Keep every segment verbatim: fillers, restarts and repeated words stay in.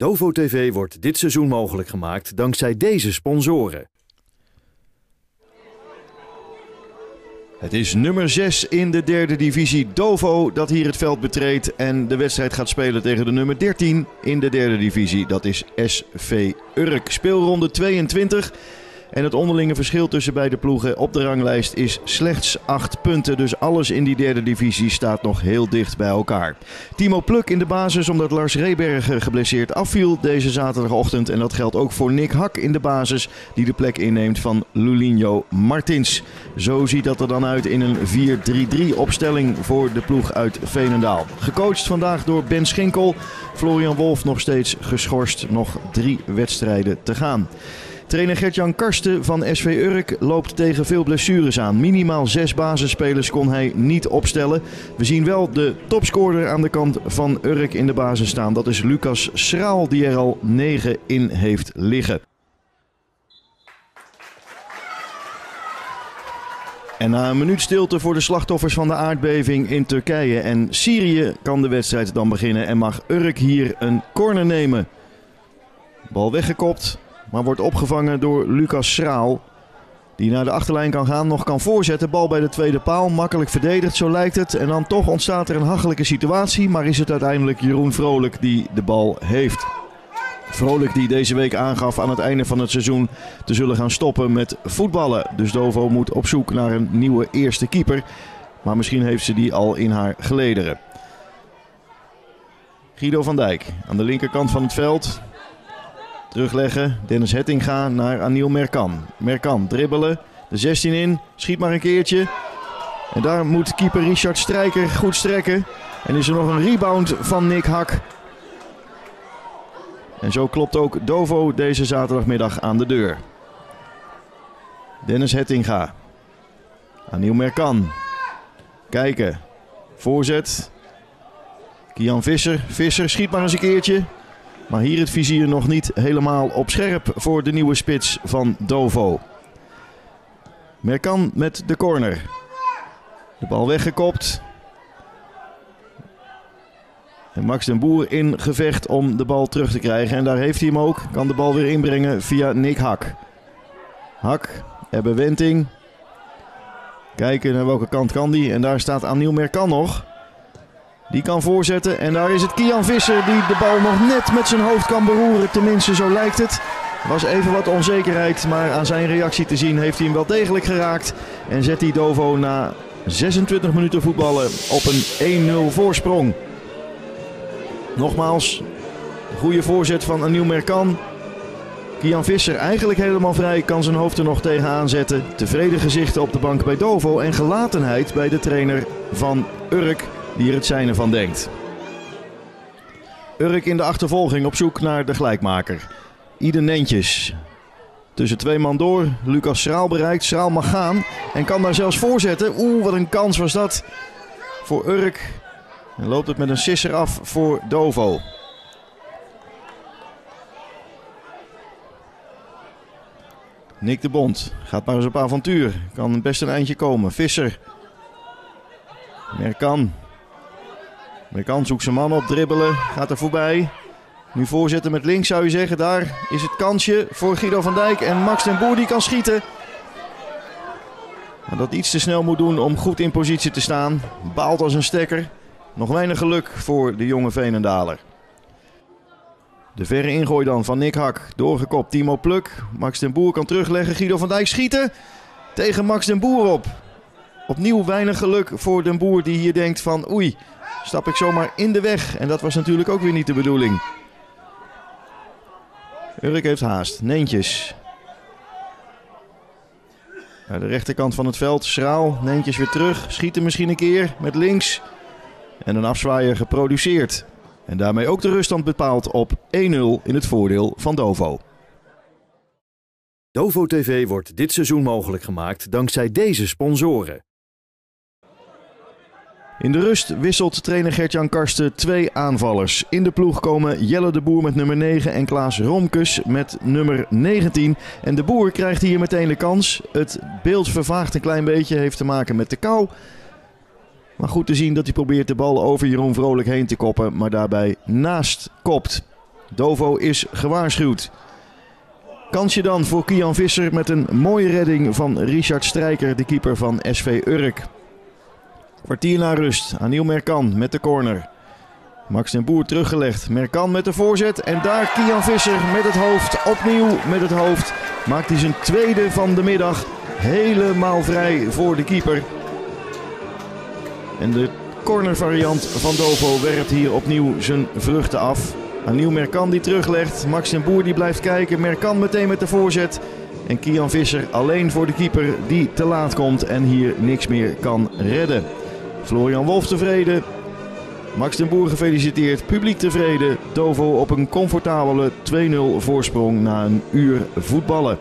Dovo T V wordt dit seizoen mogelijk gemaakt dankzij deze sponsoren. Het is nummer zes in de derde divisie Dovo dat hier het veld betreedt en de wedstrijd gaat spelen tegen de nummer dertien in de derde divisie. Dat is S V Urk. Speelronde tweeëntwintig. En het onderlinge verschil tussen beide ploegen op de ranglijst is slechts acht punten. Dus alles in die derde divisie staat nog heel dicht bij elkaar. Timo Pluk in de basis omdat Lars Reberger geblesseerd afviel deze zaterdagochtend. En dat geldt ook voor Nick Hak in de basis die de plek inneemt van Lulinho Martins. Zo ziet dat er dan uit in een vier drie drie opstelling voor de ploeg uit Veenendaal. Gecoacht vandaag door Ben Schinkel. Florian Wolf nog steeds geschorst. Nog drie wedstrijden te gaan. Trainer Gert-Jan Karsten van S V Urk loopt tegen veel blessures aan. Minimaal zes basisspelers kon hij niet opstellen. We zien wel de topscorer aan de kant van Urk in de basis staan. Dat is Lucas Schraal die er al negen in heeft liggen. En na een minuut stilte voor de slachtoffers van de aardbeving in Turkije en Syrië kan de wedstrijd dan beginnen en mag Urk hier een corner nemen. Bal weggekopt. Maar wordt opgevangen door Lucas Schraal. Die naar de achterlijn kan gaan, nog kan voorzetten. Bal bij de tweede paal, makkelijk verdedigd, zo lijkt het. En dan toch ontstaat er een hachelijke situatie. Maar is het uiteindelijk Jeroen Vrolijk die de bal heeft. Vrolijk die deze week aangaf aan het einde van het seizoen te zullen gaan stoppen met voetballen. Dus Dovo moet op zoek naar een nieuwe eerste keeper. Maar misschien heeft ze die al in haar gelederen. Guido van Dijk aan de linkerkant van het veld. Terugleggen, Dennis Hettinga naar Aniel Merkan. Merkan dribbelen, de zestien in, schiet maar een keertje. En daar moet keeper Richard Strijker goed strekken. En is er nog een rebound van Nick Hak. En zo klopt ook Dovo deze zaterdagmiddag aan de deur. Dennis Hettinga. Aniel Merkan. Kijken. Voorzet. Kian Visser. Visser schiet maar eens een keertje. Maar hier het vizier nog niet helemaal op scherp voor de nieuwe spits van Dovo. Merkan met de corner. De bal weggekopt. En Max den Boer in gevecht om de bal terug te krijgen. En daar heeft hij hem ook. Kan de bal weer inbrengen via Nick Hak. Hak, Ebbe Wenting. Kijken naar welke kant kan die. En daar staat Aniel Merkan nog. Die kan voorzetten en daar is het Kian Visser die de bal nog net met zijn hoofd kan beroeren. Tenminste, zo lijkt het. Er was even wat onzekerheid, maar aan zijn reactie te zien heeft hij hem wel degelijk geraakt. En zet hij Dovo na zesentwintig minuten voetballen op een één nul voorsprong. Nogmaals, goede voorzet van Aniel Merkan. Kian Visser eigenlijk helemaal vrij, kan zijn hoofd er nog tegenaan zetten. Tevreden gezichten op de bank bij Dovo en gelatenheid bij de trainer van Urk. Die er het zijne van denkt. Urk in de achtervolging op zoek naar de gelijkmaker. Ieder Nentjes. Tussen twee man door. Lucas Schraal bereikt. Schraal mag gaan. En kan daar zelfs voorzetten. Oeh, wat een kans was dat voor Urk. En loopt het met een sisser af voor Dovo. Nick de Bond gaat maar eens op avontuur. Kan best een eindje komen. Visser. Merkan. Merkan zoekt zijn man op, dribbelen, gaat er voorbij. Nu voorzetten met links zou je zeggen. Daar is het kansje voor Guido van Dijk en Max den Boer die kan schieten. Maar dat iets te snel moet doen om goed in positie te staan. Baalt als een stekker. Nog weinig geluk voor de jonge Veenendaler. De verre ingooi dan van Nick Hak. Doorgekopt Timo Pluk. Max den Boer kan terugleggen. Guido van Dijk schieten. Tegen Max den Boer op. Opnieuw weinig geluk voor den Boer die hier denkt van oei. Stap ik zomaar in de weg. En dat was natuurlijk ook weer niet de bedoeling. Urk heeft haast. Neentjes. Naar de rechterkant van het veld. Schraal. Neentjes weer terug. Schieten misschien een keer met links. En een afzwaaier geproduceerd. En daarmee ook de ruststand bepaald op één nul in het voordeel van Dovo. Dovo T V wordt dit seizoen mogelijk gemaakt dankzij deze sponsoren. In de rust wisselt trainer Gert-Jan Karsten twee aanvallers. In de ploeg komen Jelle de Boer met nummer negen en Klaas Romkes met nummer negentien. En de Boer krijgt hier meteen de kans. Het beeld vervaagt een klein beetje, heeft te maken met de kou. Maar goed te zien dat hij probeert de bal over Jeroen Vrolijk heen te koppen, maar daarbij naast kopt. Dovo is gewaarschuwd. Kansje dan voor Kian Visser met een mooie redding van Richard Strijker, de keeper van S V Urk. Kwartier na rust. Aniel Merkan met de corner. Max den Boer teruggelegd. Merkan met de voorzet. En daar Kian Visser met het hoofd. Opnieuw met het hoofd. Maakt hij zijn tweede van de middag. Helemaal vrij voor de keeper. En de cornervariant van Dovo werpt hier opnieuw zijn vruchten af. Aniel Merkan die teruglegt. Max den Boer die blijft kijken. Merkan meteen met de voorzet. En Kian Visser alleen voor de keeper die te laat komt en hier niks meer kan redden. Florian Wolf tevreden. Max den Boer gefeliciteerd. Publiek tevreden. Dovo op een comfortabele twee nul voorsprong na een uur voetballen.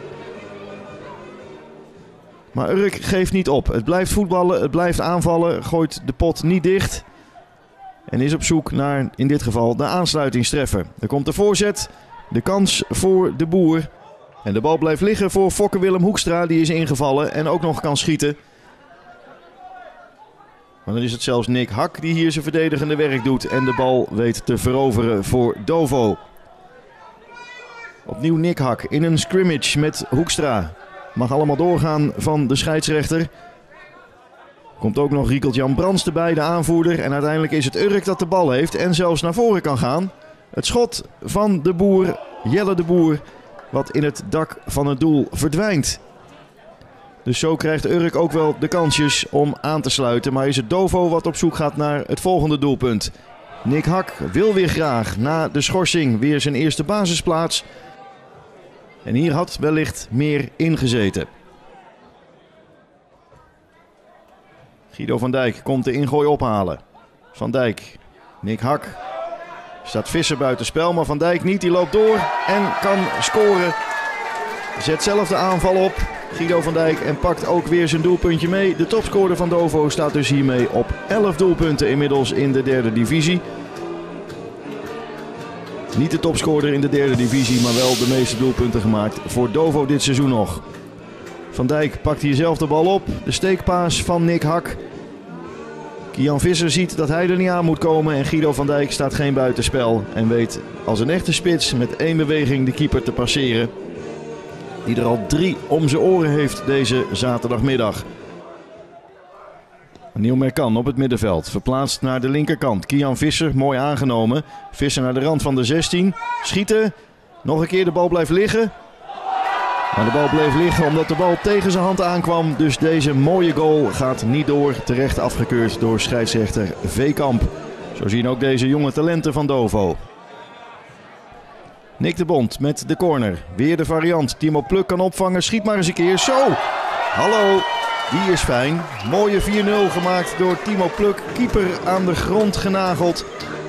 Maar Urk geeft niet op. Het blijft voetballen, het blijft aanvallen. Gooit de pot niet dicht. En is op zoek naar, in dit geval, de aansluitingstreffer. Er komt de voorzet. De kans voor de Boer. En de bal blijft liggen voor Fokke Willem Hoekstra. Die is ingevallen en ook nog kan schieten. Maar dan is het zelfs Nick Hak die hier zijn verdedigende werk doet. En de bal weet te veroveren voor Dovo. Opnieuw Nick Hak in een scrimmage met Hoekstra. Mag allemaal doorgaan van de scheidsrechter. Komt ook nog Riekelt-Jan Brands erbij, de aanvoerder. En uiteindelijk is het Urk dat de bal heeft en zelfs naar voren kan gaan. Het schot van de Boer, Jelle de Boer, wat in het dak van het doel verdwijnt. Dus zo krijgt Urk ook wel de kansjes om aan te sluiten. Maar is het Dovo wat op zoek gaat naar het volgende doelpunt. Nick Hak wil weer graag na de schorsing weer zijn eerste basisplaats. En hier had wellicht meer ingezeten. Guido van Dijk komt de ingooi ophalen. Van Dijk, Nick Hak. Staat Visser buitenspel, maar Van Dijk niet. Die loopt door en kan scoren. Zet zelf de aanval op. Guido van Dijk en pakt ook weer zijn doelpuntje mee. De topscorer van Dovo staat dus hiermee op elf doelpunten inmiddels in de derde divisie. Niet de topscorer in de derde divisie, maar wel de meeste doelpunten gemaakt voor Dovo dit seizoen nog. Van Dijk pakt hier zelf de bal op. De steekpaas van Nick Hak. Kian Visser ziet dat hij er niet aan moet komen en Guido van Dijk staat geen buitenspel. En weet als een echte spits met één beweging de keeper te passeren. Die er al drie om zijn oren heeft deze zaterdagmiddag. Aniel Merkan op het middenveld. Verplaatst naar de linkerkant. Kian Visser, mooi aangenomen. Visser naar de rand van de zestien. Schieten. Nog een keer, de bal blijft liggen. Maar de bal bleef liggen omdat de bal tegen zijn hand aankwam. Dus deze mooie goal gaat niet door. Terecht afgekeurd door scheidsrechter Veekamp. Zo zien ook deze jonge talenten van Dovo. Nick de Bond met de corner. Weer de variant. Timo Pluk kan opvangen. Schiet maar eens een keer. Zo! Hallo! Die is fijn. Mooie vier nul gemaakt door Timo Pluk. Keeper aan de grond genageld.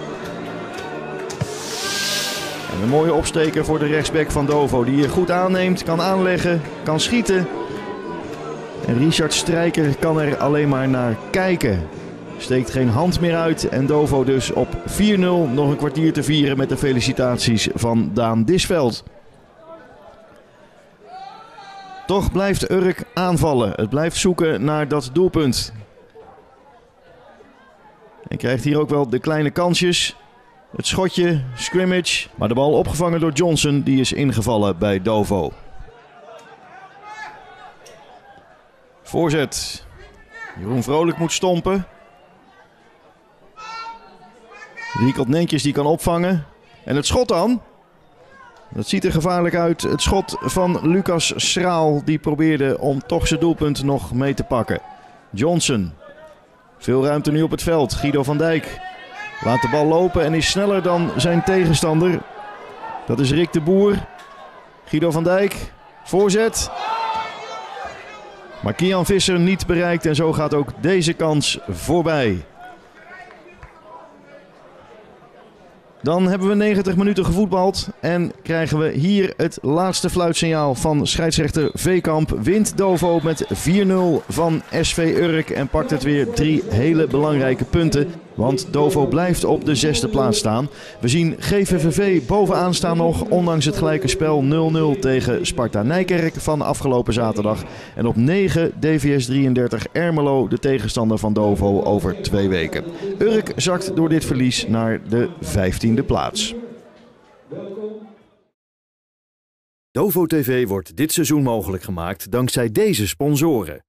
En een mooie opsteker voor de rechtsback van Dovo. Die hier goed aanneemt, kan aanleggen, kan schieten. En Richard Strijker kan er alleen maar naar kijken. Steekt geen hand meer uit. En Dovo dus op vier nul nog een kwartier te vieren met de felicitaties van Daan Disveld. Toch blijft Urk aanvallen. Het blijft zoeken naar dat doelpunt. En krijgt hier ook wel de kleine kansjes. Het schotje, scrimmage. Maar de bal opgevangen door Johnson. Die is ingevallen bij Dovo. Voorzet. Jeroen Vrolijk moet stompen. Riekelt Nentjes die kan opvangen. En het schot dan. Dat ziet er gevaarlijk uit. Het schot van Lucas Schraal. Die probeerde om toch zijn doelpunt nog mee te pakken. Johnson. Veel ruimte nu op het veld. Guido van Dijk laat de bal lopen en is sneller dan zijn tegenstander. Dat is Rick de Boer. Guido van Dijk. Voorzet. Maar Kian Visser niet bereikt en zo gaat ook deze kans voorbij. Dan hebben we negentig minuten gevoetbald en krijgen we hier het laatste fluitsignaal van scheidsrechter Veekamp. Wint Dovo met vier nul van S V Urk en pakt het weer drie hele belangrijke punten. Want Dovo blijft op de zesde plaats staan. We zien G V V V bovenaan staan nog, ondanks het gelijke spel nul nul tegen Sparta Nijkerk van afgelopen zaterdag. En op negen D V S drieëndertig Ermelo, de tegenstander van Dovo over twee weken. Urk zakt door dit verlies naar de vijftiende plaats. Dovo T V wordt dit seizoen mogelijk gemaakt dankzij deze sponsoren.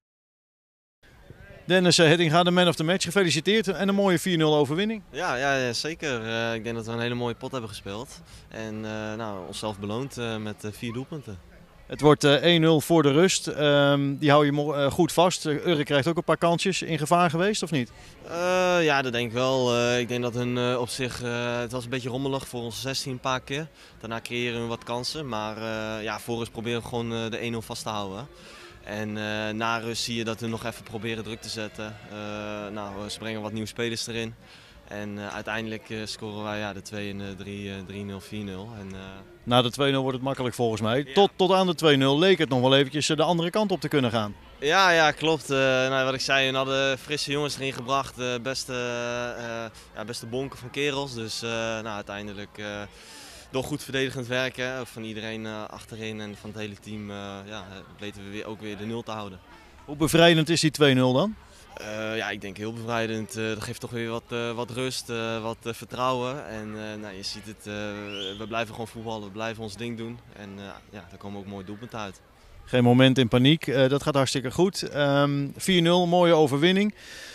Dennis Hettinga, de man of the match. Gefeliciteerd en een mooie vier nul overwinning. Ja, ja, zeker. Uh, ik denk dat we een hele mooie pot hebben gespeeld. En uh, nou, onszelf beloond uh, met uh, vier doelpunten. Het wordt uh, één nul voor de rust. Um, die hou je uh, goed vast. Uh, Urk krijgt ook een paar kansjes. In gevaar geweest of niet? Uh, ja, dat denk ik wel. Uh, ik denk dat hun uh, op zich, uh, het was een beetje rommelig voor onze zestien een paar keer. Daarna creëren we wat kansen. Maar uh, ja, voor rust proberen we gewoon uh, de één nul vast te houden. En uh, na rust zie je dat we nog even proberen druk te zetten. Uh, nou, ze brengen wat nieuwe spelers erin. En uh, uiteindelijk uh, scoren wij ja, de twee en de drie nul, vier nul. En, uh... Na de twee nul wordt het makkelijk volgens mij. Ja. Tot, tot aan de twee nul leek het nog wel eventjes de andere kant op te kunnen gaan. Ja, ja klopt. Uh, nou, wat ik zei, we hadden frisse jongens erin gebracht. Uh, beste, uh, ja, beste bonken van kerels. Dus uh, nou, uiteindelijk uh, door goed verdedigend werken van iedereen uh, achterin en van het hele team uh, ja, weten we weer, ook weer de nul te houden. Hoe bevrijdend is die twee nul dan? Uh, ja, ik denk heel bevrijdend. Uh, dat geeft toch weer wat, uh, wat rust, uh, wat uh, vertrouwen. En uh, nou, je ziet het, uh, we blijven gewoon voetballen, we blijven ons ding doen. En uh, ja, daar komen ook mooie doelpunten uit. Geen moment in paniek, uh, dat gaat hartstikke goed. Um, vier nul, mooie overwinning.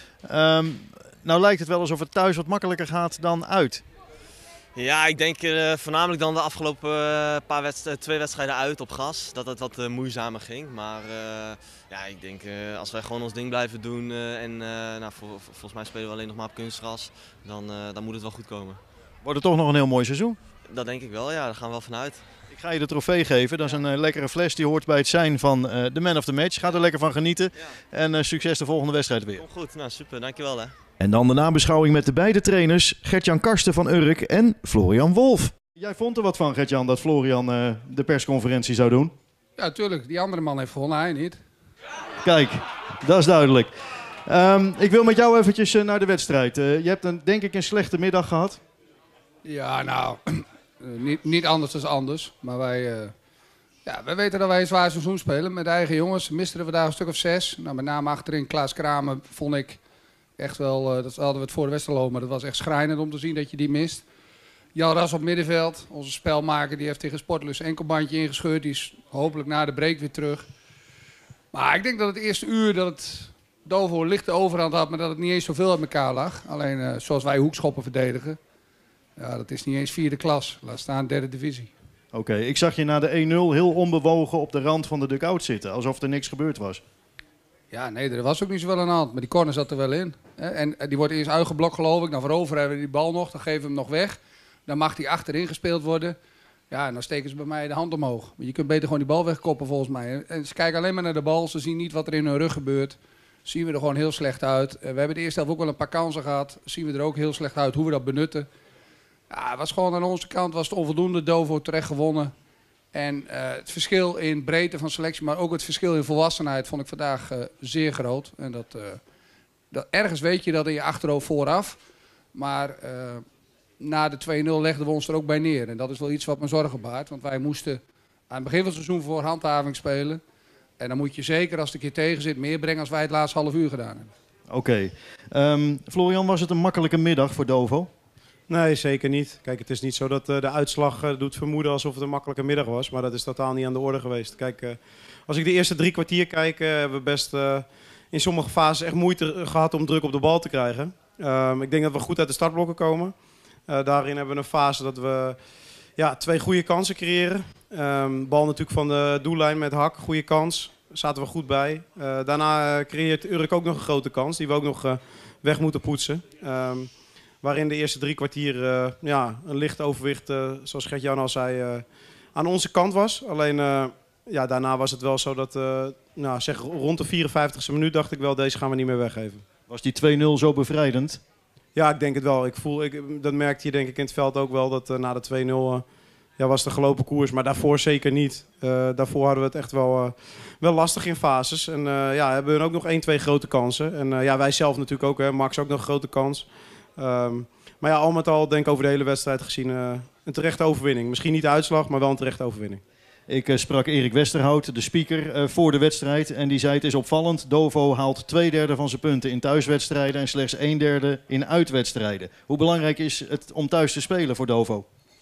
Um, nou lijkt het wel alsof het thuis wat makkelijker gaat dan uit. Ja, ik denk uh, voornamelijk dan de afgelopen uh, paar wedst twee wedstrijden uit op gas. Dat het wat uh, moeizamer ging. Maar uh, ja, ik denk uh, als wij gewoon ons ding blijven doen uh, en uh, nou, voor, voor, volgens mij spelen we alleen nog maar op kunstgras, dan, uh, dan moet het wel goed komen. Wordt het toch nog een heel mooi seizoen? Dat denk ik wel, ja, daar gaan we wel vanuit. Ik ga je de trofee geven. Dat is een uh, lekkere fles die hoort bij het zijn van uh, de man of the match. Ga er lekker van genieten. Ja. En uh, succes de volgende wedstrijd weer. Kom goed, nou super, dankjewel hè. En dan de nabeschouwing met de beide trainers, Gert-Jan Karsten van Urk en Florian Wolf. Jij vond er wat van, Gert-Jan, dat Florian uh, de persconferentie zou doen? Ja, tuurlijk. Die andere man heeft gewonnen, hij niet. Kijk, dat is duidelijk. Um, ik wil met jou eventjes uh, naar de wedstrijd. Uh, je hebt een, denk ik een slechte middag gehad. Ja, nou, niet, niet anders dan anders. Maar wij, uh, ja, wij weten dat wij een zwaar seizoen spelen met eigen jongens. Misten er vandaag een stuk of zes. Nou, met name achterin Klaas Kramer vond ik echt wel, uh, dat hadden we het voor de Westerlo, maar dat was echt schrijnend om te zien dat je die mist. Jan Ras op middenveld, onze spelmaker, die heeft tegen Sportlus een enkelbandje ingescheurd. Die is hopelijk na de break weer terug. Maar ik denk dat het eerste uur dat het Dovo licht de overhand had, maar dat het niet eens zoveel uit elkaar lag. Alleen uh, zoals wij hoekschoppen verdedigen, ja, dat is niet eens vierde klas. Laat staan derde divisie. Oké, okay, ik zag je na de één nul heel onbewogen op de rand van de dugout zitten, alsof er niks gebeurd was. Ja, nee, er was ook niet zoveel aan de hand. Maar die corner zat er wel in. En die wordt eerst uitgeblokt, geloof ik. Nou, voorover hebben we die bal nog. Dan geven we hem nog weg. Dan mag die achterin gespeeld worden. Ja, en dan steken ze bij mij de hand omhoog. Je kunt beter gewoon die bal wegkoppen, volgens mij. En ze kijken alleen maar naar de bal. Ze zien niet wat er in hun rug gebeurt. Zien we er gewoon heel slecht uit. We hebben de eerste helft ook wel een paar kansen gehad. Zien we er ook heel slecht uit hoe we dat benutten. Ja, het was gewoon aan onze kant was het onvoldoende. Dovo terecht gewonnen. En uh, het verschil in breedte van selectie, maar ook het verschil in volwassenheid vond ik vandaag uh, zeer groot. En dat, uh, dat, ergens weet je dat in je achterhoofd vooraf. Maar uh, na de twee nul legden we ons er ook bij neer. En dat is wel iets wat me zorgen baart. Want wij moesten aan het begin van het seizoen voor handhaving spelen. En dan moet je zeker als het een keer tegen zit meer brengen als wij het laatste half uur gedaan hebben. Oké. Okay. Um, Florian, was het een makkelijke middag voor Dovo? Nee, zeker niet. Kijk, het is niet zo dat uh, de uitslag uh, doet vermoeden alsof het een makkelijke middag was. Maar dat is totaal niet aan de orde geweest. Kijk, uh, als ik de eerste drie kwartier kijk, uh, hebben we best uh, in sommige fases echt moeite gehad om druk op de bal te krijgen. Uh, ik denk dat we goed uit de startblokken komen. Uh, daarin hebben we een fase dat we ja, twee goede kansen creëren. Um, bal natuurlijk van de doellijn met Hak, goede kans. Daar zaten we goed bij. Uh, daarna uh, creëert Urk ook nog een grote kans, die we ook nog uh, weg moeten poetsen. Um, Waarin de eerste drie kwartier uh, ja, een licht overwicht, uh, zoals Gert-Jan al zei, uh, aan onze kant was. Alleen uh, ja, daarna was het wel zo dat, uh, nou, zeg, rond de vierenvijftigste minuut dacht ik wel, deze gaan we niet meer weggeven. Was die twee nul zo bevrijdend? Ja, ik denk het wel. Ik voel, ik, dat merkte je denk ik in het veld ook wel, dat uh, na de twee nul uh, ja, was de gelopen koers. Maar daarvoor zeker niet. Uh, daarvoor hadden we het echt wel, uh, wel lastig in fases. En uh, ja, hebben we ook nog één, twee grote kansen. En uh, ja, wij zelf natuurlijk ook, hè. Max ook nog een grote kans. Um, maar ja, al met al denk ik over de hele wedstrijd gezien uh, een terechte overwinning. Misschien niet de uitslag, maar wel een terechte overwinning. Ik uh, sprak Erik Westerhout, de speaker, uh, voor de wedstrijd. En die zei het is opvallend. Dovo haalt twee derde van zijn punten in thuiswedstrijden en slechts een derde in uitwedstrijden. Hoe belangrijk is het om thuis te spelen voor Dovo?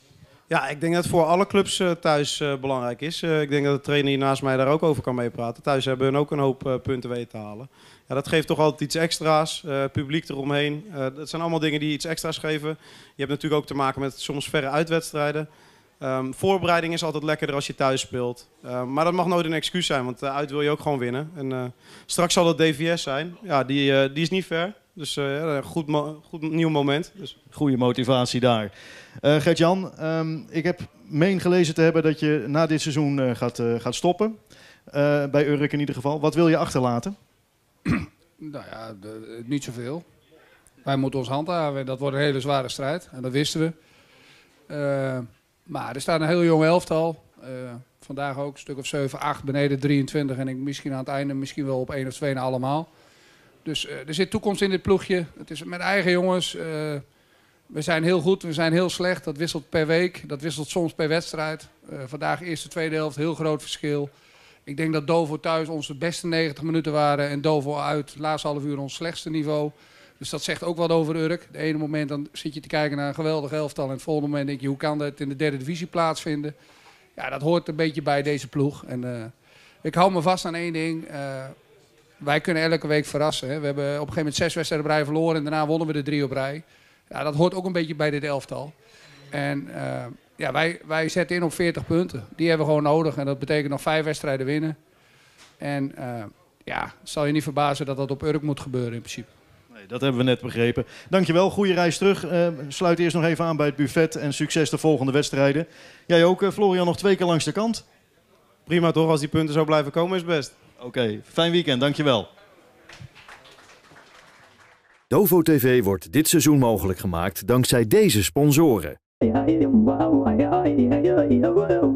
Ja, ik denk dat het voor alle clubs uh, thuis uh, belangrijk is. Uh, ik denk dat de trainer hier naast mij daar ook over kan meepraten. Thuis hebben hun ook een hoop uh, punten weten te halen. Ja, dat geeft toch altijd iets extra's. Uh, publiek eromheen. Uh, dat zijn allemaal dingen die iets extra's geven. Je hebt natuurlijk ook te maken met soms verre uitwedstrijden. Um, voorbereiding is altijd lekkerder als je thuis speelt. Uh, maar dat mag nooit een excuus zijn, want uh, uit wil je ook gewoon winnen. En, uh, straks zal het D V S zijn. Ja, die, uh, die is niet ver. Dus uh, ja, een goed, mo- goed nieuw moment. Dus. Goede motivatie daar. Uh, Gert-Jan, um, ik heb meen gelezen te hebben dat je na dit seizoen uh, gaat, uh, gaat stoppen. Uh, bij Urk in ieder geval. Wat wil je achterlaten? Nou ja, de, niet zoveel. Wij moeten ons handhaven. Dat wordt een hele zware strijd. En dat wisten we. Uh, maar er staat een heel jong elftal. Uh, vandaag ook een stuk of zeven, acht, beneden drieëntwintig. En ik misschien aan het einde misschien wel op één of twee na allemaal. Dus uh, er zit toekomst in dit ploegje. Het is met eigen jongens. Uh, we zijn heel goed, we zijn heel slecht. Dat wisselt per week. Dat wisselt soms per wedstrijd. Uh, vandaag eerste, tweede helft, heel groot verschil. Ik denk dat Dovo thuis onze beste negentig minuten waren. En Dovo uit, laatste half uur ons slechtste niveau. Dus dat zegt ook wat over Urk. De ene moment dan zit je te kijken naar een geweldig elftal. En het volgende moment denk je, hoe kan dat in de derde divisie plaatsvinden? Ja, dat hoort een beetje bij deze ploeg. En uh, ik hou me vast aan één ding. Uh, wij kunnen elke week verrassen. Hè. We hebben op een gegeven moment zes wedstrijden op rij verloren. En daarna wonnen we de drie op rij. Ja, dat hoort ook een beetje bij dit elftal. En uh, ja, wij, wij zetten in op veertig punten. Die hebben we gewoon nodig. En dat betekent nog vijf wedstrijden winnen. En uh, ja, het zal je niet verbazen dat dat op Urk moet gebeuren in principe. Nee, dat hebben we net begrepen. Dankjewel, goede reis terug. Uh, sluit eerst nog even aan bij het buffet en succes de volgende wedstrijden. Jij ook, uh, Florian, nog twee keer langs de kant. Prima toch, als die punten zo blijven komen is best. Oké, okay, fijn weekend, dankjewel. Dovo T V wordt dit seizoen mogelijk gemaakt dankzij deze sponsoren.